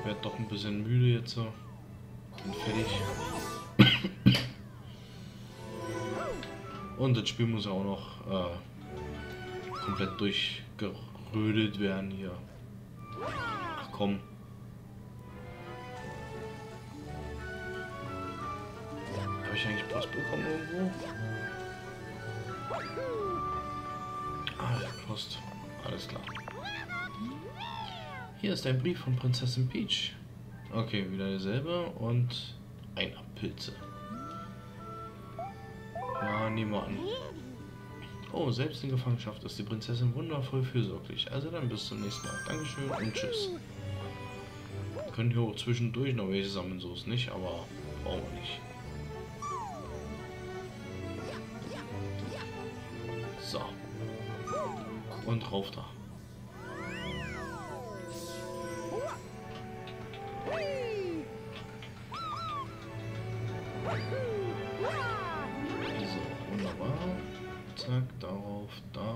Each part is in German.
werde doch ein bisschen müde jetzt. So. Bin fertig. Und das Spiel muss ja auch noch komplett durchgerödelt werden hier. Ach komm. Habe ich eigentlich Post bekommen irgendwo? Ah, Post. Alles klar. Hier ist ein Brief von Prinzessin Peach. Okay, wieder derselbe und ein Pilze. Ja, nehmen wir an. Oh, selbst in Gefangenschaft ist die Prinzessin wundervoll fürsorglich. Also dann bis zum nächsten Mal. Dankeschön und tschüss. Wir können hier auch zwischendurch noch welche sammeln, so ist nicht, aber brauchen wir nicht. So. Und rauf da. So, wunderbar. Zack, darauf,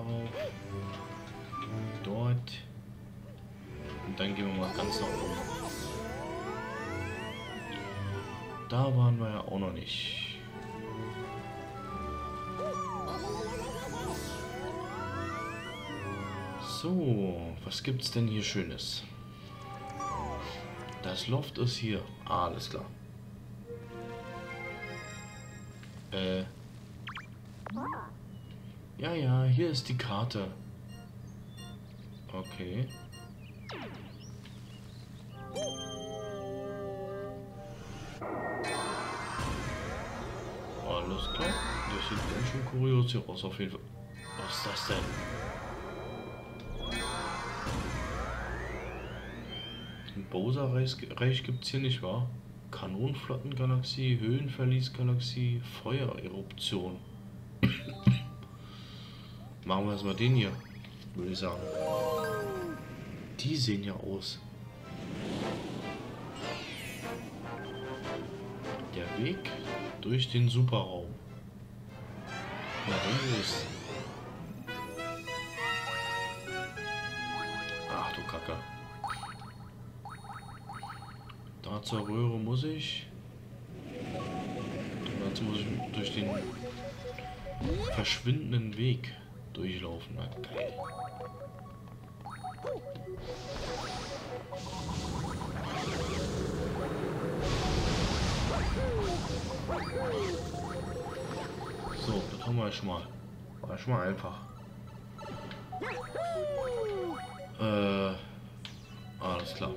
dort. Und dann gehen wir mal ganz nach oben. Da waren wir ja auch noch nicht. So, was gibt's denn hier Schönes? Das Loft ist hier. Ah, alles klar. Ja, hier ist die Karte. Okay. Alles klar. Das sieht ganz schön kurios hier aus, auf jeden Fall. Was ist das denn? Ein Bowser-Reich gibt es hier nicht, wahr? Kanonenflottengalaxie, Höhenverliesgalaxie, Feuereruption. Machen wir erstmal den hier, würde ich sagen. Die sehen ja aus. Der Weg durch den Superraum. Na dann los. Ach du Kacke. Da zur Röhre muss ich. Und dazu muss ich durch den verschwindenden Weg durchlaufen. Na, geil. So, das haben wir schon mal. War schon mal einfach. Alles klar.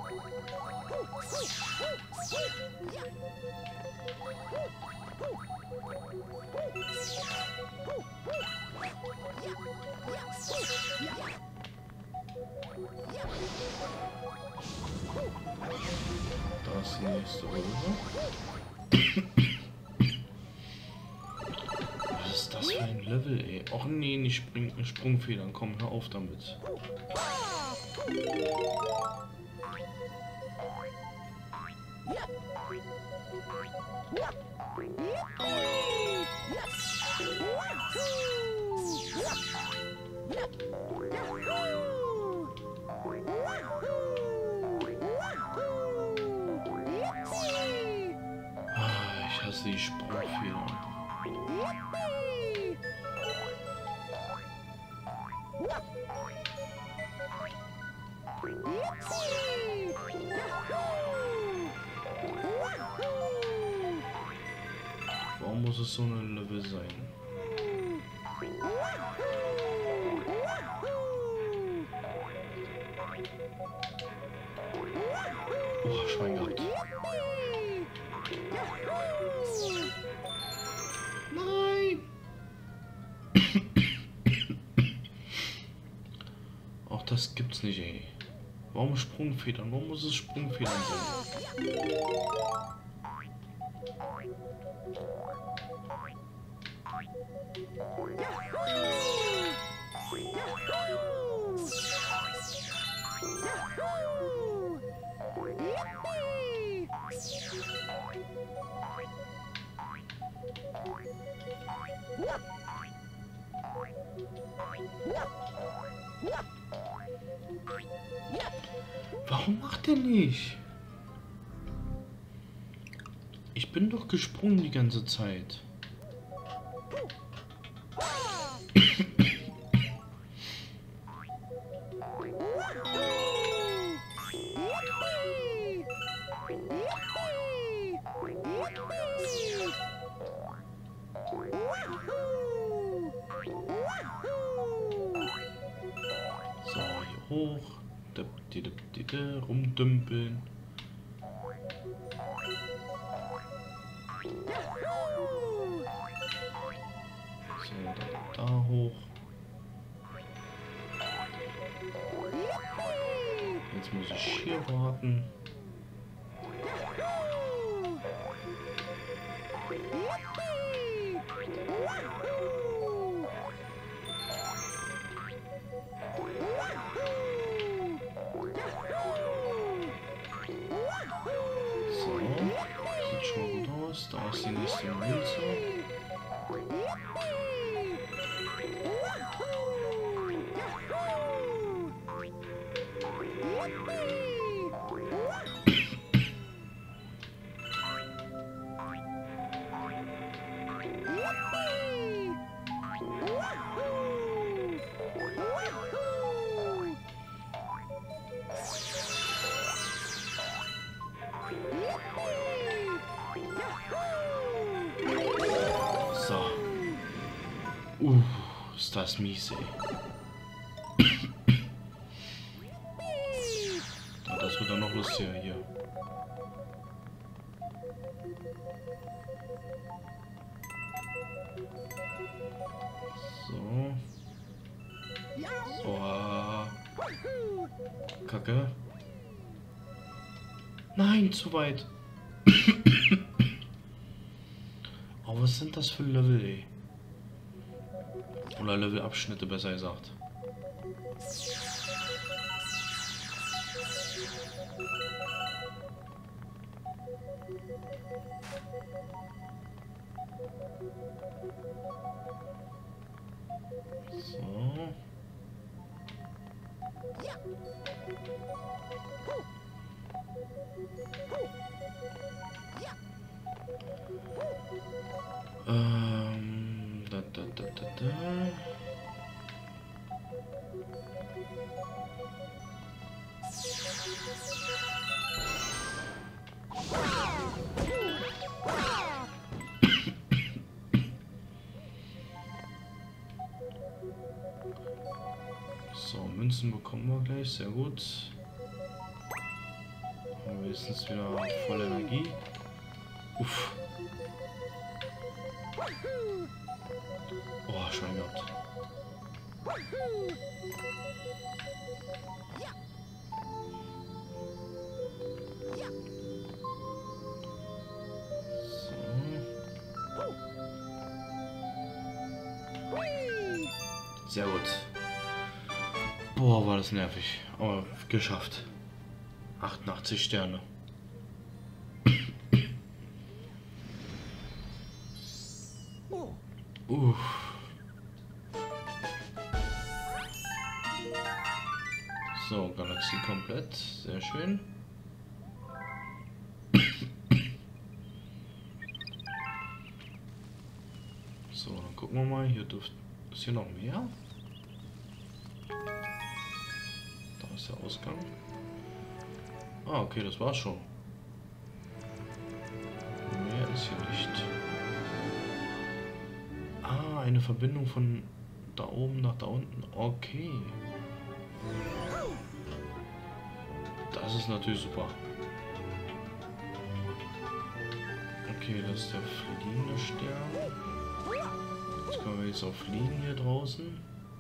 Das ist die nächste Röhre. Was ist das für ein Level, ey? Och nee, nicht Sprungfedern. Komm, hör auf damit. Ich hasse die Sprungfedern. Warum muss es so ein Level sein? Oh, Schwein gehabt. Nein! Auch das gibt's nicht, ey. Warum Sprungfedern? Warum muss es Sprungfedern sein? Warum macht er nicht? Ich bin doch gesprungen die ganze Zeit. So, hier hoch. Rumdümpeln. So, dann da hoch. Jetzt muss ich hier warten. So, sieht schon gut aus. Da ist die nächste Münze. So. Ist das mies, ey. Ja, das wird dann noch lustiger hier. So. Oh. Kacke. Nein, zu weit. Oh, was sind das für Level, ey? Oder Levelabschnitte, besser gesagt. So. Da. So, Münzen bekommen wir gleich, sehr gut. Haben wir wenigstens wieder volle Energie. Uff. Oh, schon gehabt. So. Sehr gut. Boah, war das nervig. Aber geschafft. 88 Sterne. So, Galaxie komplett. Sehr schön. So, dann gucken wir mal. Hier ist hier noch mehr. Da ist der Ausgang. Ah, okay, das war's schon. Mehr ist hier nicht. Ah, eine Verbindung von da oben nach da unten. Okay. Das ist natürlich super. Okay, das ist der fliegende Stern. Jetzt können wir jetzt auch fliegen hier draußen.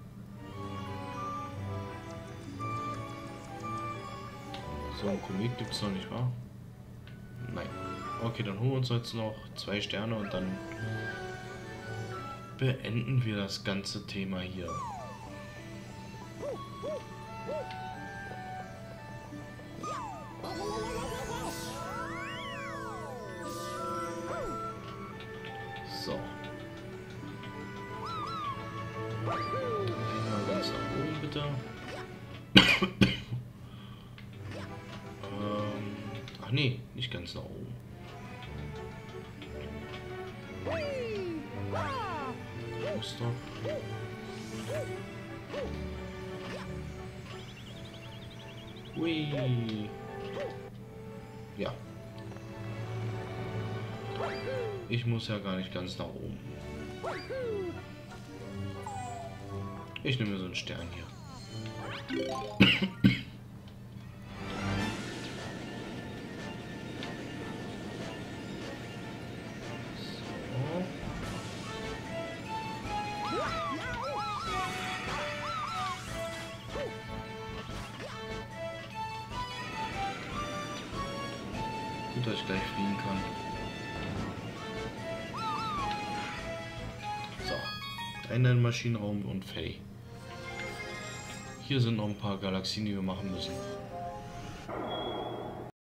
So, ein Komet gibt es noch nicht, wahr? Nein. Okay, dann holen wir uns jetzt noch 2 Sterne und dann beenden wir das ganze Thema hier. So. Gehen wir ganz nach oben, bitte. Ach nee, nicht ganz nach oben. raus doch. Hui. Ja. Ich muss ja gar nicht ganz nach oben. Ich nehme mir so einen Stern hier. Gut, dass ich gleich fliegen kann. So. Einen Maschinenraum und fertig. Hier sind noch ein paar Galaxien, die wir machen müssen.